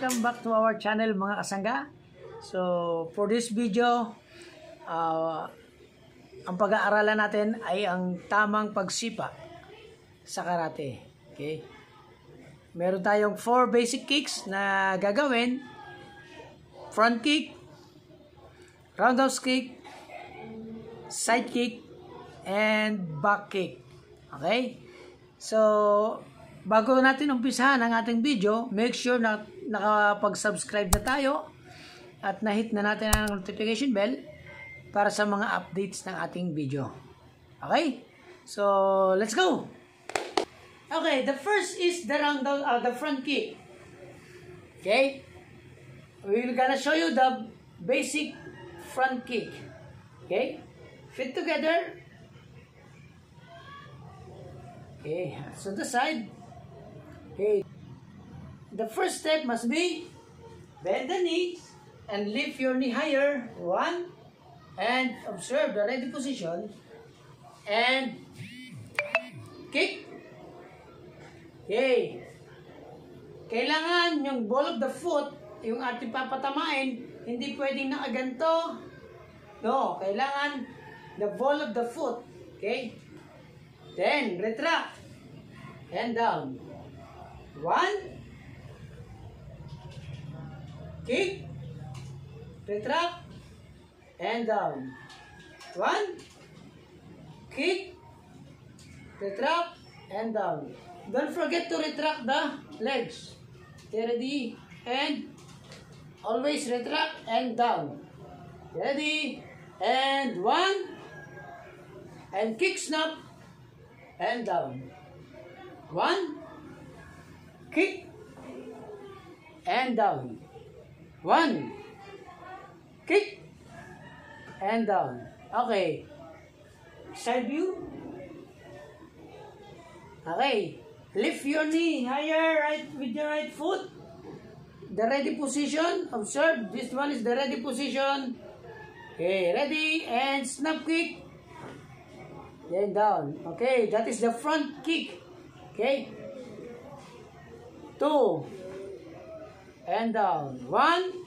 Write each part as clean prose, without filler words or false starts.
welcome back to our channel mga kasangga. So for this video, ang pag-aaralan natin ay ang tamang pagsipa sa karate. Okay? Meron tayong 4 basic kicks na gagawin. Front kick, roundhouse kick, side kick, and back kick. Okay? So, bago natin umpisahan ang ating video, make sure na nakapag-subscribe na tayo at na-hit na natin ang notification bell para sa mga updates ng ating video. Okay? So, let's go! Okay, the first is the front kick. Okay? We're gonna show you the basic front kick. Okay? Fit together. Okay, so the side. Okay. The first step must be bend the knee and lift your knee higher. 1. And observe the ready position. And kick. Okay. Kailangan yung ball of the foot, yung ating papatamain, hindi pwedeng nakaganto. No, kailangan the ball of the foot. Okay? Then, retract. And down. 1. Kick. Retract. And down. 1. Kick. Retract. And down. Don't forget to retract the legs. Okay, ready? And always retract and down. Ready? And 1. And kick snap. And down. 1. Kick. And down. 1. Kick. And down. Okay. Side view. Okay. Lift your knee higher with your right foot. The ready position. Observe. This one is the ready position. Okay. Ready. And snap kick. Then down. Okay, that is the front kick. Okay. 2. And down. 1.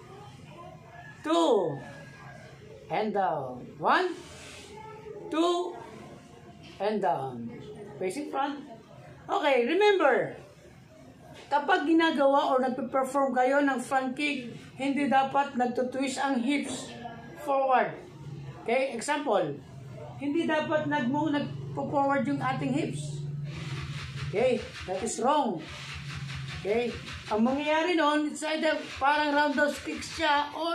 2. And down. 1. 2. And down. Facing front. Okay, remember, kapag ginagawa or nagpe-perform kayo ng front kick, hindi dapat nagtutwist ang hips forward. Okay, example, hindi dapat nagpo-forward yung ating hips. Okay, that is wrong. Okay, ang mangyayari noon, it's either parang roundhouse kick siya or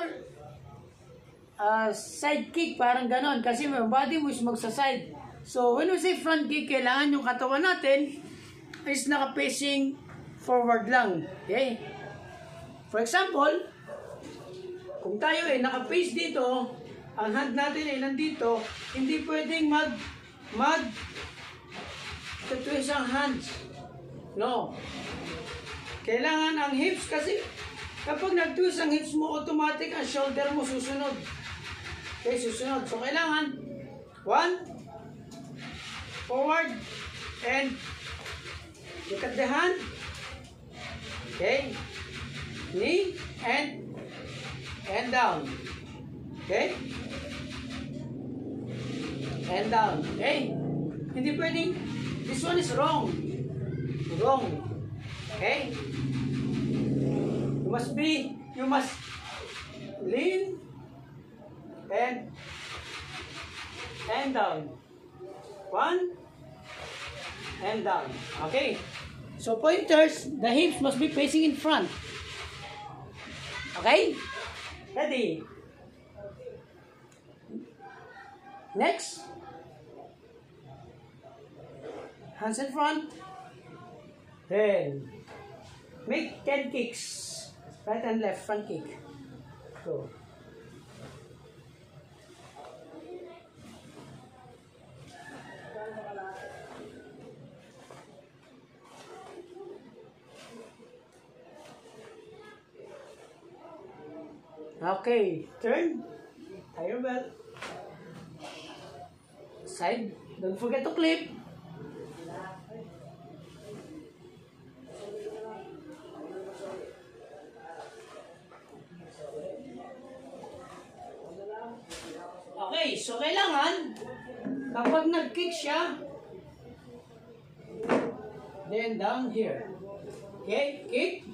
side kick, parang ganon. Kasi yung body mo is magsa-side. So, when we say front kick, kailangan yung katawan natin is naka-facing forward lang. Okay? For example, kung tayo ay naka-face dito, ang hand natin ay nandito, hindi pwedeng twist ang hands. No. Kailangan ang hips kasi kapag nag-twist ang hips mo, automatic ang shoulder mo susunod. Okay, susunod. So, kailangan 1, forward, and look at the hand. Okay. Knee, and down. Okay? And down. Okay? Hindi pwedeng, this one is wrong. Wrong. Okay? You must lean and down. 1 and down. Okay? So pointers, the hips must be facing in front. Okay? Ready? Next, hands in front. Then, make 10 kicks. Right and left, front kick. Go. Okay, turn. Tie your belt. Side. Don't forget to clip. so kailangan, kapag nag-kick siya, then down here. Okay, kick.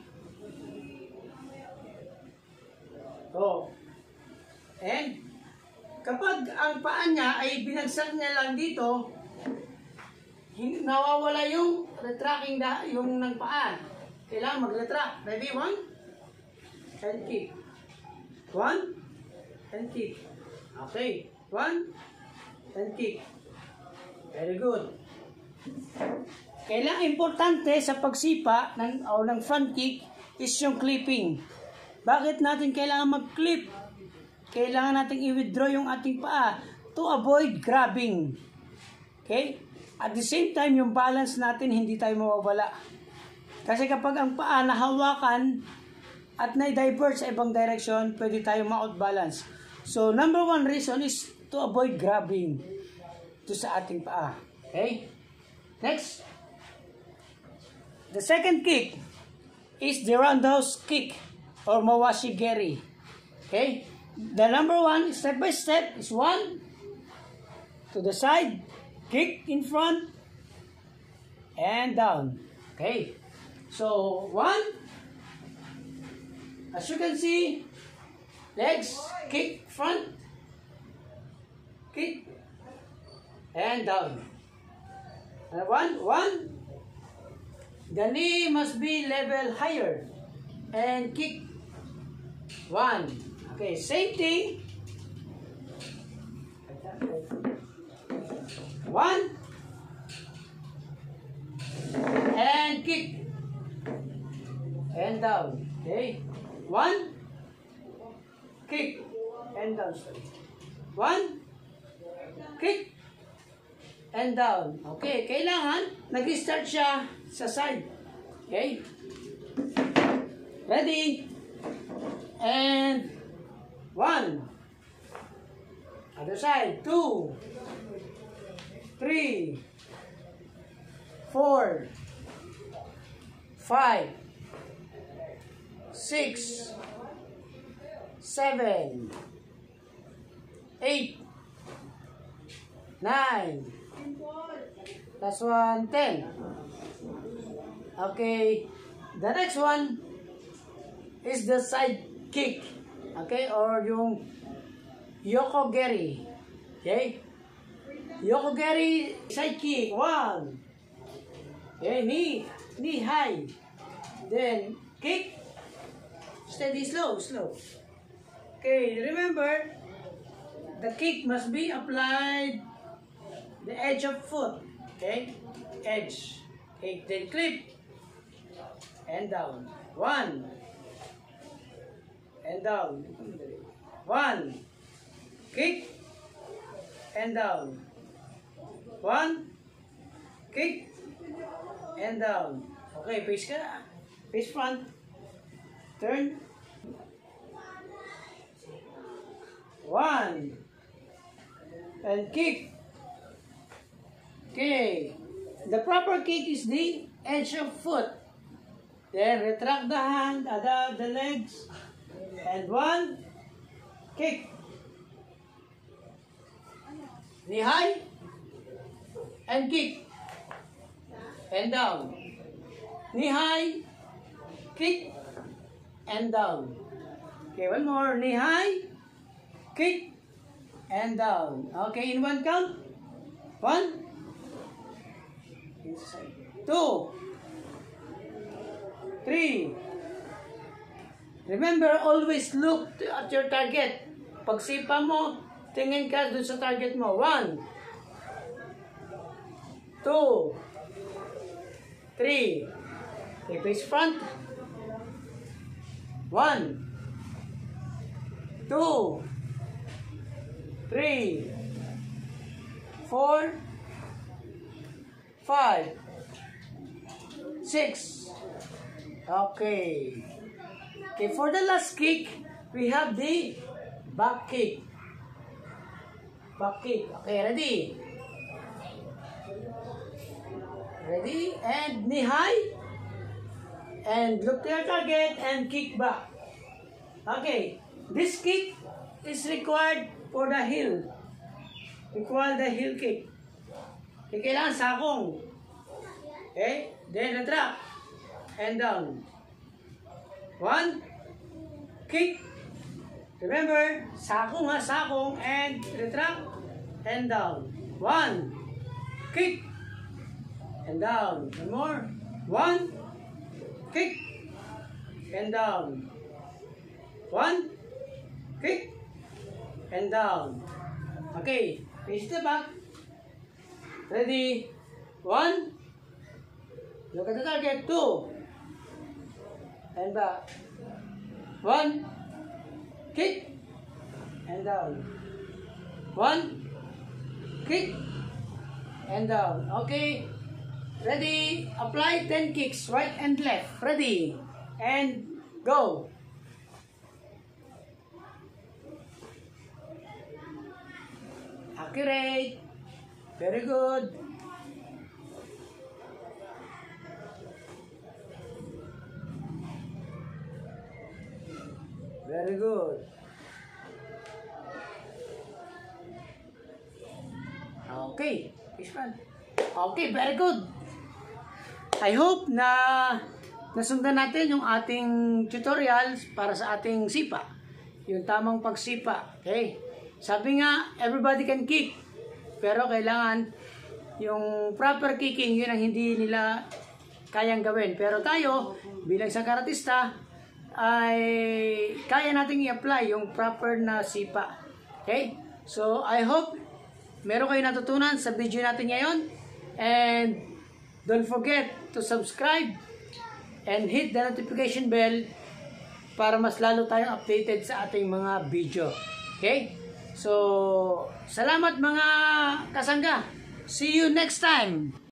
Oh. And, kapag ang paa niya ay binagsak niya lang dito, nawawala yung retracting yung ng paa. Kailangan mag-retract. Ready? 1, and kick. 1, and kick. Okay. 1, and kick. Very good. Kailangan importante sa pagsipa ng front kick is yung clipping. Bakit natin kailangan mag-clip? Kailangan natin i-withdraw yung ating paa to avoid grabbing. Okay? At the same time, yung balance natin hindi tayo mawawala. Kasi kapag ang paa nahawakan at na-divert sa ibang direction, pwede tayo ma-outbalance. So, number 1 reason is to avoid grabbing to sa ating paa. Okay? Next. The second kick is the roundhouse kick or mawashi geri. Okay? The number 1, step by step, is 1 to the side, kick in front, and down. Okay? So, 1, as you can see, legs, kick, front, kick, and down. And 1, the knee must be level higher, and kick, 1. Okay, same thing. 1, and kick, and down. Okay, 1, kick, and down. 1, kick, and down. Okay, kailangan nag-start siya sa side. Okay, ready, and 1, other side, 2, 3, 4, 5, 6, 7, 8, 9, last one, 10. Okay, the next one is the side kick. Okay, or yung yokogeri. Okay, yokogeri side kick. 1. Okay, knee high. Then kick. Steady, slow. Okay, remember, the kick must be applied the edge of foot. Okay, edge. Okay, then clip and down. 1 and down. 1, kick and down. 1, kick and down. Okay, face ka. Face front. Turn. 1 and kick. Okay. The proper kick is the edge of foot. Then retract the hand, the legs, and 1, kick. Knee high, and kick, and down. Knee high, kick, and down. Okay, one more. Knee high, kick, and down. Okay, in 1 count. 1, 2, 3. Remember, always look at your target. Pagsipa mo, tingin ka dun sa target mo. 1, 2, 3. Okay, face front. 1, 2, 3, 4, 5, 6. Okay. Okay, for the last kick, we have the back kick. Back kick. Okay, ready? Ready? And knee high. And look to your target and kick back. Okay. This kick is required for the heel. equal the heel kick. Okay, kailangan sakong. Okay? Then retract. And down. 1. Kick. Remember, sakong ha, sakong. And retract. And down. 1. Kick. And down. One more. 1. Kick. And down. 1. Kick. And down. Okay. Face the back. Ready? 1. Look at the target. 2. And back. 1. Kick. And down. 1. Kick. And down. Okay. Ready? Apply 10 kicks. Right and left. Ready? And go. Accurate. Very good. Very good. Okay. Fish pan. Okay, very good. I hope na nasundan natin yung ating tutorials para sa ating sipa. Yung tamang pagsipa. Okay? Sabi nga, everybody can kick. Pero kailangan yung proper kicking, yun ang hindi nila kayang gawin. Pero tayo, bilang isang karatista, ay kaya nating i-apply yung proper na sipa. Okay? So, I hope meron kayo natutunan sa video natin ngayon. And don't forget to subscribe and hit the notification bell para mas lalo tayong updated sa ating mga video. Okay? So, salamat mga kasangga. See you next time.